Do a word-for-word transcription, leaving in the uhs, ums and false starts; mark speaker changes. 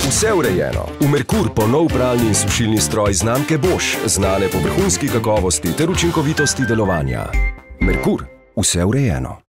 Speaker 1: Vse urejeno. V Merkur ponov pralni in sušilni stroj znamke Bosch, znane po vrhunski kakovosti ter učinkovitosti delovanja. Merkur. Vse urejeno.